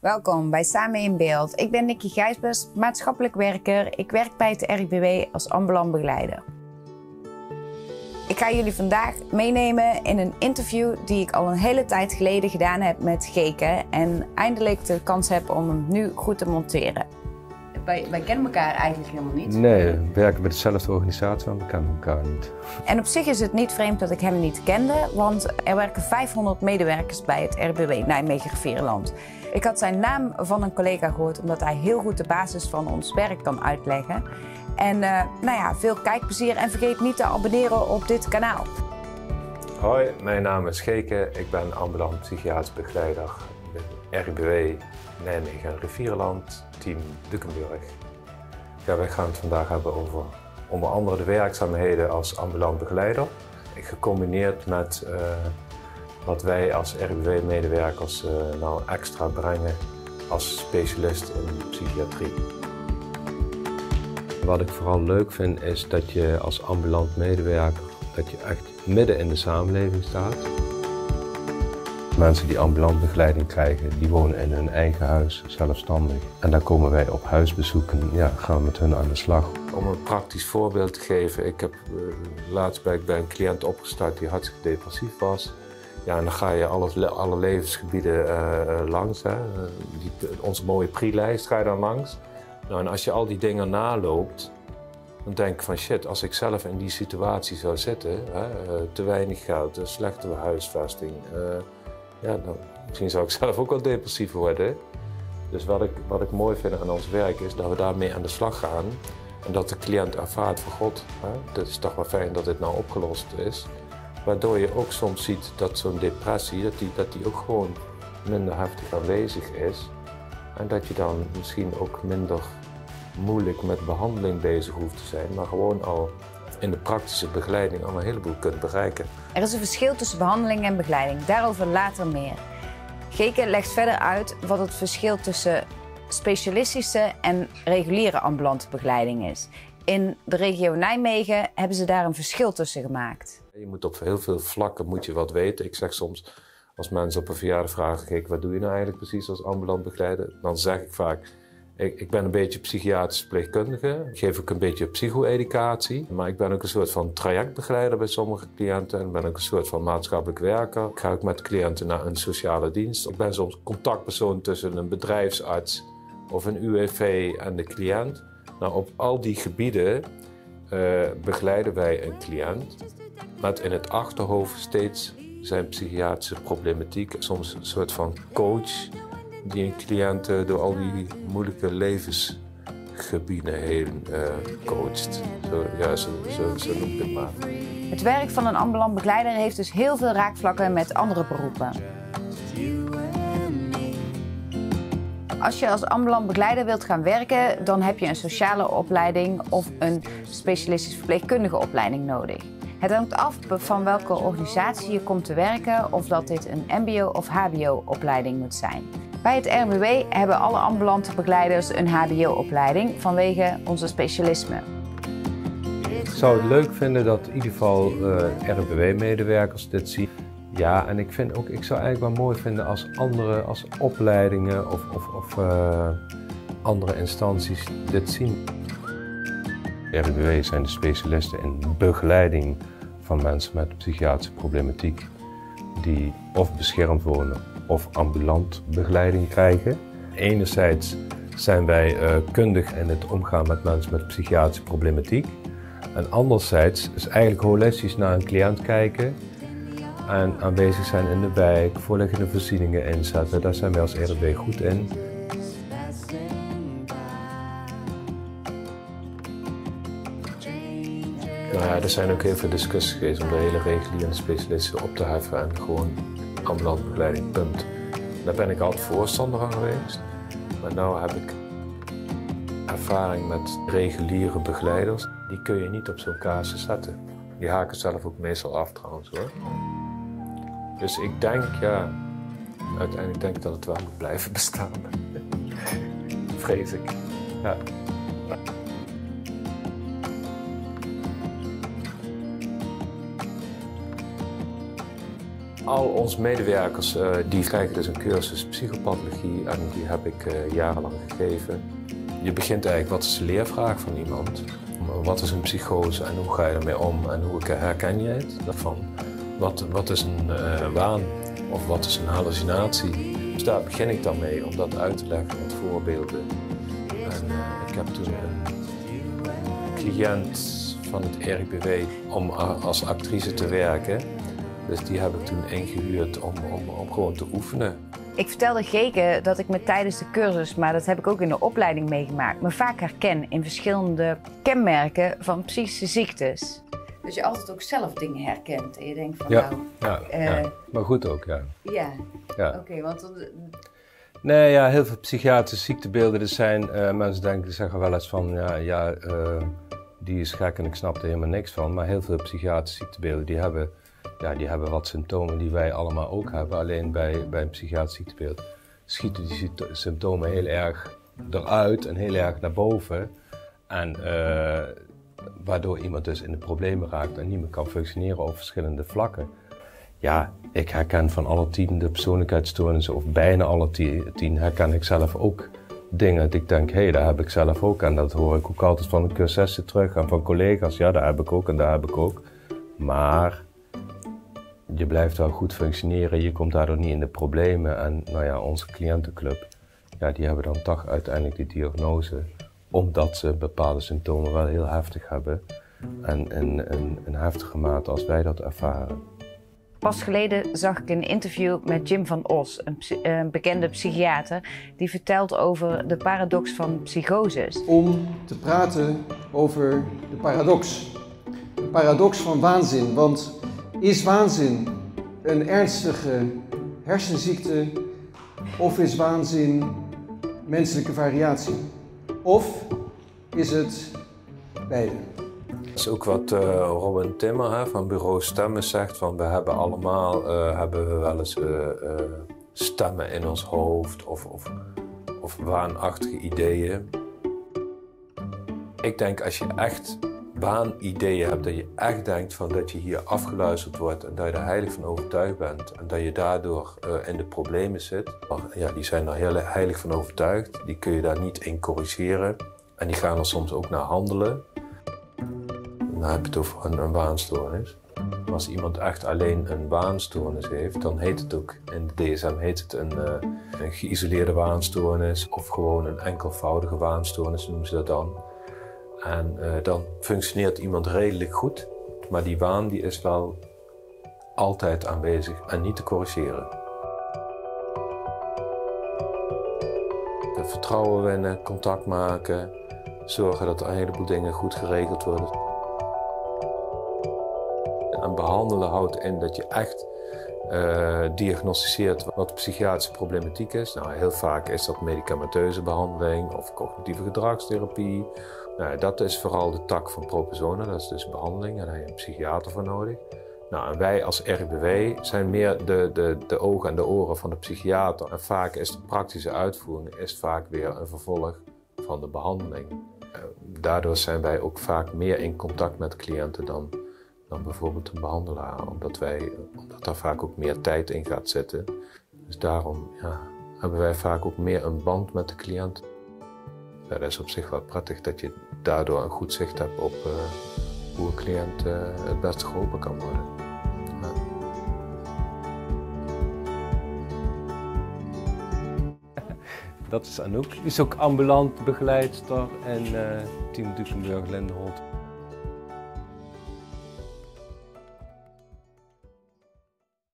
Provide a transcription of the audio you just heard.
Welkom bij Samen in Beeld. Ik ben Nikki Gijsbers, maatschappelijk werker. Ik werk bij het RIBW als ambulant begeleider. Ik ga jullie vandaag meenemen in een interview die ik al een hele tijd geleden gedaan heb met Geke. En eindelijk de kans heb om hem nu goed te monteren. Wij kennen elkaar eigenlijk helemaal niet. Nee, we werken bij dezelfde organisatie, maar we kennen elkaar niet. En op zich is het niet vreemd dat ik hem niet kende, want er werken 500 medewerkers bij het RIBW Nijmegen-Rivierenland. Ik had zijn naam van een collega gehoord omdat hij heel goed de basis van ons werk kan uitleggen. En veel kijkplezier en vergeet niet te abonneren op dit kanaal. Hoi, mijn naam is Geke. Ik ben ambulant psychiatrisch begeleider bij RIBW Nijmegen-Rivierenland, team Dukenburg. Ja, wij gaan het vandaag hebben over onder andere de werkzaamheden als ambulant begeleider. Gecombineerd met wat wij als RIBW-medewerkers nou extra brengen als specialist in psychiatrie. Wat ik vooral leuk vind is dat je als ambulant medewerker dat je echt midden in de samenleving staat. Mensen die ambulant begeleiding krijgen, die wonen in hun eigen huis, zelfstandig. En dan komen wij op huisbezoeken, gaan we met hun aan de slag. Om een praktisch voorbeeld te geven, ik heb laatst bij een cliënt opgestart die hartstikke depressief was. Ja, en dan ga je alle levensgebieden langs. Hè. Onze mooie PRI-lijst ga je dan langs. Nou, en als je al die dingen naloopt, dan denk ik van shit, als ik zelf in die situatie zou zitten, te weinig geld, slechte huisvesting, dan misschien zou ik zelf ook wel depressief worden. Dus wat ik mooi vind aan ons werk is dat we daarmee aan de slag gaan en dat de cliënt ervaart van god, dat is toch wel fijn dat dit nou opgelost is. Waardoor je ook soms ziet dat zo'n depressie, dat die ook gewoon minder heftig aanwezig is. En dat je dan misschien ook minder moeilijk met behandeling bezig hoeft te zijn, maar gewoon al in de praktische begeleiding al een heleboel kunt bereiken. Er is een verschil tussen behandeling en begeleiding, daarover later meer. Geke legt verder uit wat het verschil tussen specialistische en reguliere ambulante begeleiding is. In de regio Nijmegen hebben ze daar een verschil tussen gemaakt. Je moet op heel veel vlakken wat weten. Ik zeg soms, als mensen op een verjaardag vragen, kijk, wat doe je nou eigenlijk precies als ambulant begeleider? Dan zeg ik vaak, ik ben een beetje psychiatrisch verpleegkundige. Ik geef ook een beetje psycho-educatie. Maar ik ben ook een soort van trajectbegeleider bij sommige cliënten. En ik ben ook een soort van maatschappelijk werker. Ik ga ook met cliënten naar een sociale dienst. Ik ben soms contactpersoon tussen een bedrijfsarts of een UWV en de cliënt. Nou, op al die gebieden begeleiden wij een cliënt. Met in het achterhoofd steeds zijn psychiatrische problematiek. Soms een soort van coach die een cliënt door al die moeilijke levensgebieden heen coacht. Zo noem ik het maar. Het werk van een ambulant begeleider heeft dus heel veel raakvlakken met andere beroepen. Als je als ambulant begeleider wilt gaan werken, dan heb je een sociale opleiding of een specialistische verpleegkundige opleiding nodig. Het hangt af van welke organisatie je komt te werken of dat dit een mbo- of hbo-opleiding moet zijn. Bij het RIBW hebben alle ambulante begeleiders een hbo-opleiding vanwege onze specialisme. Ik zou het leuk vinden dat in ieder geval RIBW-medewerkers dit zien. Ja, en ik zou eigenlijk wel mooi vinden als opleidingen of andere instanties dit zien. RIBW zijn de specialisten in begeleiding van mensen met psychiatrische problematiek die of beschermd wonen of ambulant begeleiding krijgen. Enerzijds zijn wij kundig in het omgaan met mensen met psychiatrische problematiek. En anderzijds is eigenlijk holistisch naar een cliënt kijken en aanwezig zijn in de wijk, voorliggende voorzieningen inzetten. Daar zijn wij als RIBW goed in. Nou ja, er zijn ook heel veel discussies geweest om de hele reguliere specialisten op te heffen en gewoon ambulante begeleiding, punt. Daar ben ik altijd voorstander van geweest. Maar nu heb ik ervaring met reguliere begeleiders. Die kun je niet op zo'n casus zetten. Die haken zelf ook meestal af trouwens hoor. Dus ik denk, uiteindelijk denk ik dat het wel moet blijven bestaan. Vrees ik. Ja. Al onze medewerkers die krijgen dus een cursus psychopathologie en die heb ik jarenlang gegeven. Je begint eigenlijk, wat is de leervraag van iemand? Wat is een psychose en hoe ga je ermee om en hoe herken je het daarvan? Wat is een waan of wat is een hallucinatie? Dus daar begin ik dan mee om dat uit te leggen met voorbeelden. En ik heb toen een cliënt van het RIBW om als actrice te werken. Dus die heb ik toen ingehuurd om gewoon te oefenen. Ik vertelde Geke dat ik me tijdens de cursus, maar dat heb ik ook in de opleiding meegemaakt, me vaak herken in verschillende kenmerken van psychische ziektes. Dus je altijd ook zelf dingen herkent en je denkt van ja, nou... ja. Maar goed ook, ja. Ja. Oké, want... Nee, ja, heel veel psychiatrische ziektebeelden. Er zijn mensen zeggen wel eens van die is gek en ik snap er helemaal niks van. Maar heel veel psychiatrische ziektebeelden die hebben wat symptomen die wij allemaal ook hebben. Alleen bij een psychiatrisch ziektebeeld schieten die symptomen heel erg eruit en heel erg naar boven. En waardoor iemand dus in de problemen raakt en niet meer kan functioneren op verschillende vlakken. Ja, ik herken van alle 10 de persoonlijkheidsstoornissen, of bijna alle 10 herken ik zelf ook dingen dat ik denk, hé, daar heb ik zelf ook. En dat hoor ik ook altijd van de cursussen terug en van collega's, ja, daar heb ik ook en daar heb ik ook. Maar je blijft wel goed functioneren, je komt daardoor niet in de problemen. En nou ja, onze cliëntenclub, ja, die hebben dan toch uiteindelijk die diagnose, omdat ze bepaalde symptomen wel heel heftig hebben. En in een heftige mate als wij dat ervaren. Pas geleden zag ik een interview met Jim van Os, een bekende psychiater, die vertelt over de paradox van psychoses. Om te praten over de paradox. De paradox van waanzin, want is waanzin een ernstige hersenziekte of is waanzin menselijke variatie? Of is het beide? Dat is ook wat Robin Timmer van bureau Stemmen zegt, van we hebben allemaal wel eens stemmen in ons hoofd of waanachtige ideeën. Ik denk als je echt waanideeën hebt, dat je echt denkt van dat je hier afgeluisterd wordt en dat je er heilig van overtuigd bent en dat je daardoor in de problemen zit. Ja, die zijn er heel heilig van overtuigd, die kun je daar niet in corrigeren en die gaan er soms ook naar handelen. Dan heb je het over een waanstoornis. Maar als iemand echt alleen een waanstoornis heeft, dan heet het ook, in de DSM heet het een geïsoleerde waanstoornis of gewoon een enkelvoudige waanstoornis noemen ze dat dan. En dan functioneert iemand redelijk goed, maar die waan die is wel altijd aanwezig en niet te corrigeren. Vertrouwen winnen, contact maken, zorgen dat er een heleboel dingen goed geregeld worden. En behandelen houdt in dat je echt diagnosticeert wat psychiatrische problematiek is. Nou, heel vaak is dat medicamenteuze behandeling of cognitieve gedragstherapie. Nou, dat is vooral de tak van Properzone, dat is dus behandeling en daar heb je een psychiater voor nodig. Nou, en wij als RIBW zijn meer de ogen en de oren van de psychiater. En vaak is de praktische uitvoering vaak weer een vervolg van de behandeling. Daardoor zijn wij ook vaak meer in contact met cliënten dan bijvoorbeeld een behandelaar, omdat daar vaak ook meer tijd in gaat zitten. Dus daarom hebben wij vaak ook meer een band met de cliënt. Ja, dat is op zich wel prettig dat je daardoor een goed zicht hebt op hoe een cliënt het beste geholpen kan worden. Ja. Dat is Anouk. Die is ook ambulant begeleidster in Team Dukenburg Lindenholt.